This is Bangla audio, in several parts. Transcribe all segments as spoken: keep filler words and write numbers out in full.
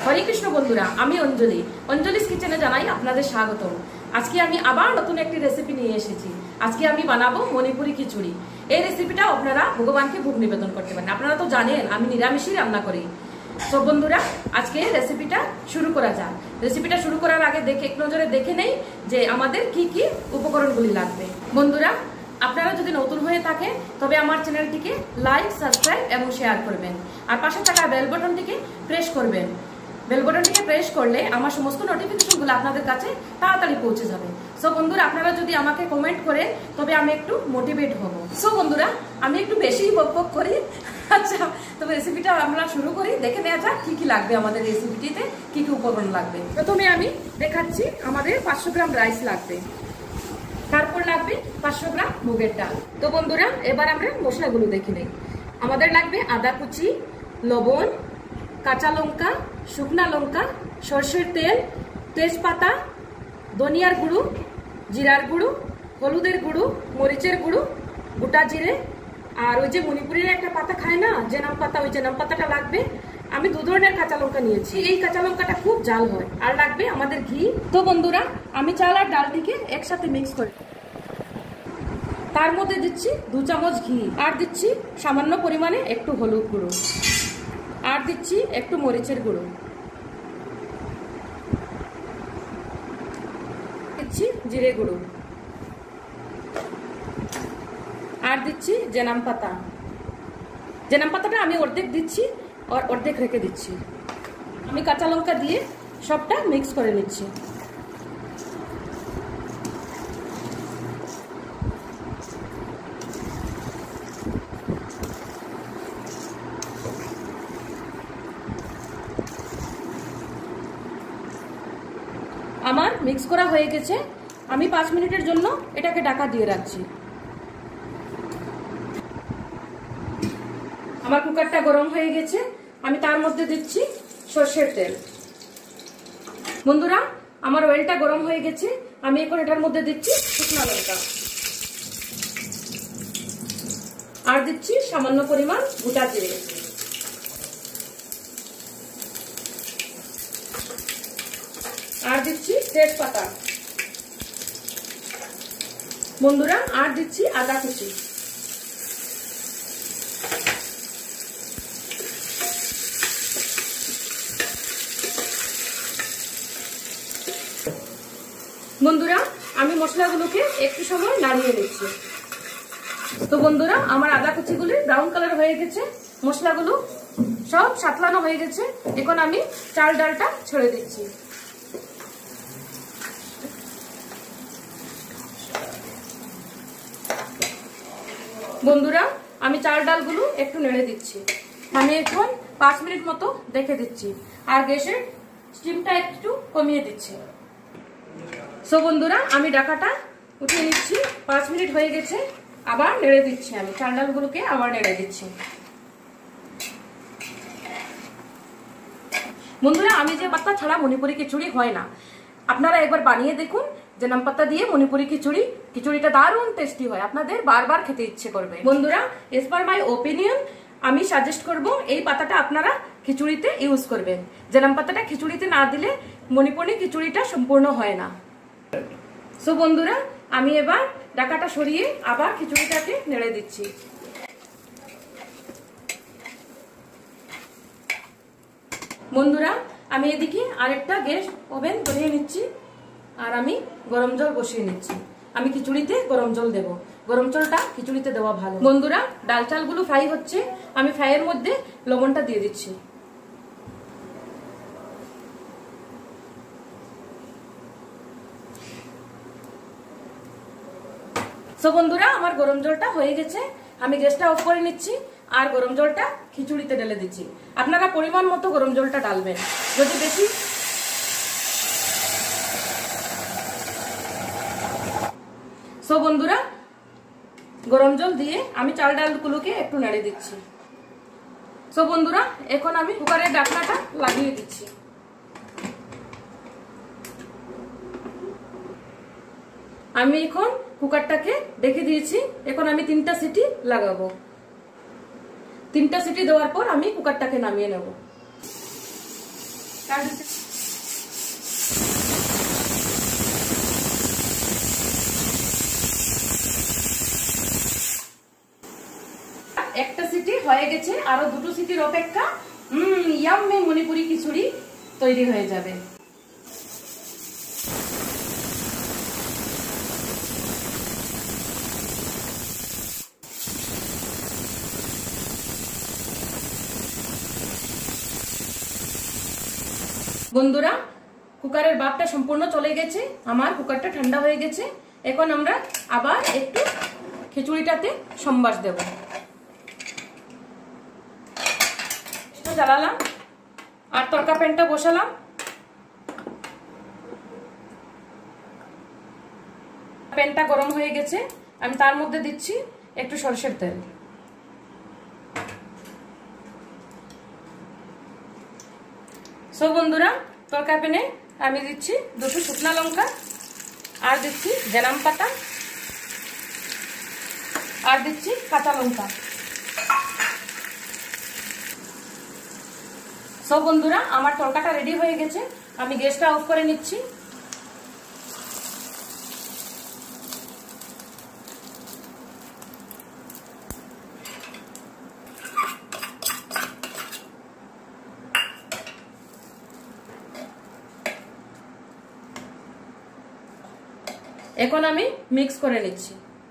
হরে কৃষ্ণ বন্ধুরা, আমি অঞ্জলি অঞ্জলিস কিচেনে জানাই আপনাদের স্বাগতম। আজকে আমি আবার নতুন একটি রেসিপি নিয়ে এসেছি। আজকে আমি বানাবো মণিপুরি খিচুড়ি। এই রেসিপিটা আপনারা ভগবানকে ভোগ নিবেদন করতে পারেন। আপনারা তো জানেন আমি নিরামিষই রান্না করি। তো বন্ধুরা, আজকে রেসিপিটা শুরু করা যাক। রেসিপিটা শুরু করার আগে দেখে এক নজরে দেখে নেই যে আমাদের কি কি উপকরণগুলি লাগবে। বন্ধুরা, আপনারা যদি নতুন হয়ে থাকে তবে আমার চ্যানেলটিকে লাইক, সাবস্ক্রাইব এবং শেয়ার করবেন, আর পাশে থাকা বেল বাটনটিকে প্রেস করবেন। বেল বাটনটিকে প্রেস করলে আমার সমস্ত নোটিফিকেশনগুলো আপনাদের কাছে তাড়াতাড়ি পৌঁছে যাবে। সো বন্ধুরা, আপনারা যদি আমাকে কমেন্ট করে তবে আমি একটু মোটিভেট হব। সো বন্ধুরা, আমি একটু বেশি বক বক করি। আচ্ছা, তবে রেসিপিটা আমরা শুরু করি। দেখে নেওয়া যাক কি কি লাগবে আমাদের রেসিপিটিতে, কি কি উপকরণ লাগবে। প্রথমে আমি দেখাচ্ছি আমাদের পাঁচশো গ্রাম রাইস লাগবে, তারপর লাগবে পাঁচশো গ্রাম মুগের ডাল। তো বন্ধুরা, এবার আমরা মশলাগুলো দেখে নেই। আমাদের লাগবে আদা কুচি, লবণ, কাঁচা লঙ্কা, শুকনা লঙ্কা, সরষের তেল, তেজপাতা, ধনিয়ার গুঁড়ো, জিরার গুঁড়ো, হলুদের গুঁড়ো, মরিচের গুঁড়ো, গোটা জিরে, আর ওই যে মণিপুরের একটা পাতা খায় না, জেনাম পাতা, ওই জেনাম পাতাটা লাগবে। আমি দু ধরনের কাঁচা লঙ্কা নিয়েছি, এই কাঁচা লঙ্কাটা খুব ঝাল হয়। আর লাগবে আমাদের ঘি। তো বন্ধুরা, আমি চাল আর ডালটিকে একসাথে মিক্স করে তার মধ্যে দিচ্ছি দু চামচ ঘি, আর দিচ্ছি সামান্য পরিমাণে একটু হলুদ গুঁড়ো, আর দিচ্ছি একটু মরিচের গুঁড়ো, দিচ্ছি জিরে গুঁড়ো, আর দিচ্ছি জেনাম পাতা। জেনাম পাতাটা আমি অর্ধেক দিচ্ছি আর অর্ধেক রেখে দিচ্ছি। আমি কাঁচা লঙ্কা দিয়ে সবটা মিক্স করে নিচ্ছি। আমার মিক্স করা হয়ে গেছে। আমি পাঁচ মিনিটের জন্য এটাকে ঢাকা দিয়ে রাখছি। আমার কুকারটা গরম হয়ে গেছে, আমি তার মধ্যে দিচ্ছি সরষের তেল। বন্ধুরা, আমার অয়েলটা গরম হয়ে গেছে, আমি এখন এটার মধ্যে দিচ্ছি শুকনো লঙ্কা, আর দিচ্ছি সামান্য পরিমাণ গোটা জিরে, আর দিচ্ছি তেজপাতা। বন্ধুরা, আর দিচ্ছি আদা কুচি। বন্ধুরা, আমি মশলাগুলোকে একটু সময় নাড়িয়ে নিচ্ছি। তো বন্ধুরা, আমার আদা কুচিগুলি ব্রাউন কালার হয়ে গেছে, মশলাগুলো সব সাতলানো হয়ে গেছে। এখন আমি চাল ডালটা ছেড়ে দিচ্ছি। বন্ধুরা, আমি চাল ডালগুলো একটু নেড়ে দিচ্ছি। আমি এখন পাঁচ মিনিট মতো দেখে দিচ্ছি, আর গ্যাসের স্টিমটা একটু কমিয়ে দিচ্ছি। সো বন্ধুরা, আমি ঢাকাটা উঠিয়ে নিচ্ছি। পাঁচ মিনিট হয়ে গেছে, আবার নেড়ে দিচ্ছি। আমি চাল ডালগুলোকে আবার নেড়ে দিচ্ছি। বন্ধুরা, আমি যে পাতা ছাড়া মণিপুরি খিচুড়ি হয় না, আপনারা একবার বানিয়ে দেখুন। জেনাম পাতা দিয়ে মণিপুরি খিচুড়ি, খিচুড়িটা দারুণ টেস্টি হয়, আপনাদের বারবার খেতে ইচ্ছে করবে। বন্ধুরা, এজ পার মাই ওপিনিয়ন আমি সাজেস্ট করব এই পাতাটা আপনারা খিচুড়িতে ইউজ করবেন। জেনাম পাতাটা খিচুড়িতে না দিলে মণিপুরি খিচুড়িটা সম্পূর্ণ হয় না। সো বন্ধুরা, আমি এবার ঢাকাটা সরিয়ে আবার খিচুড়িটাকে নেড়ে দিচ্ছি। বন্ধুরা, আমি এদিকে আরেকটা গ্যাস ওভেন ধরিয়ে নিচ্ছি, আর আমি গরম জল বসিয়ে নিচ্ছি। আমি খিচুড়িতে গরম জল দেব, গরম জলটা খিচুড়িতে দেওয়া ভালো। বন্ধুরা, ডাল চালগুলো ফ্রাই হচ্ছে, আমি ফ্রাইয়ের মধ্যে লবণটা দিয়ে দিচ্ছি। সো বন্ধুরা, আমার গরম জলটা হয়ে গেছে, আমি গ্যাসটা অফ করে নিচ্ছি, আর গরম জলটা খিচুড়িতে ঢেলে দিচ্ছি। আপনারা পরিমাণ মতো গরম জলটা ঢালবেন। যদি বেশি সো বন্ধুরা, গরম জল দিয়ে আমি চাল ডালগুলোকে একটু নেড়ে দিচ্ছি। সো বন্ধুরা, এখন আমি কুকারের ঢাকনাটা লাগিয়ে দিচ্ছি। আমি এখন কুকারটাকে ঢেকে দিয়েছি। এখন আমি তিনটা সিটি লাগাবো। তিনটা সিটি দেওয়ার পর আমি কুকারটাকে নামিয়ে নেব। একটা সিটি হয়ে গেছে, আরো দুটো সিটির অপেক্ষা। হুম ইয়াম্মি মণিপুরি খিচুড়ি তৈরি হয়ে যাবে। বন্ধুরা, কুকারের ভাপটা সম্পূর্ণ চলে গেছে, আমার কুকারটা ঠান্ডা হয়ে গেছে। এখন আমরা আবার একটু খিচুড়িটাতে সম্বাস দেব। জ্বালালাম আর তরকা প্যানটা বসালাম। প্যানটা গরম হয়ে গেছে, আমি তার মধ্যে দিচ্ছি একটু সরষের তেল। সো বন্ধুরা, তরকা প্যানে আমি দিচ্ছি দুটো শুকনা লঙ্কা, আর দিচ্ছি জেনাম পাতা, আর দিচ্ছি কাঁচা লঙ্কা। সো বন্ধুরা, আমার তরকাটা রেডি হয়ে গেছে, আমি গ্যাসটা অফ করে নিচ্ছি। এখন আমি মিক্স করে নিচ্ছি।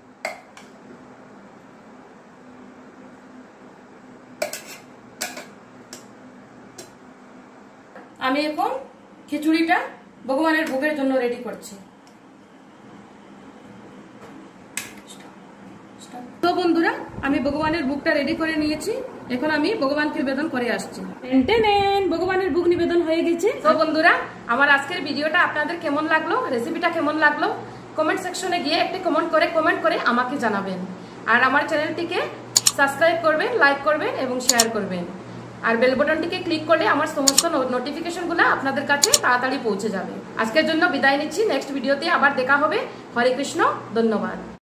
আমি এখন খিচুড়িটা ভগবানের ভোগের জন্য রেডি করছি। তো বন্ধুরা, আমি ভগবানের ভোগটা রেডি করে নিয়েছি, এখন আমি ভগবানকে নিবেদন করে আসছি। ভগবানের ভোগ নিবেদন হয়ে গেছে। তো বন্ধুরা, আমার আজকের ভিডিওটা আপনাদের কেমন লাগলো, রেসিপিটা কেমন লাগলো, কমেন্ট সেকশনে গিয়ে একটি কমেন্ট করে কমেন্ট করে আমাকে জানাবেন। আর আমার চ্যানেলটিকে সাবস্ক্রাইব করবেন, লাইক করবেন এবং শেয়ার করবেন। আর বেল বাটনটিকে ক্লিক করলে আমার সমস্ত নোটিফিকেশনগুলো আপনাদের কাছে তাড়াতাড়ি পৌঁছে যাবে। আজকের জন্য বিদায় নিচ্ছি, নেক্সট ভিডিওতে আবার দেখা হবে। হরে কৃষ্ণ, ধন্যবাদ।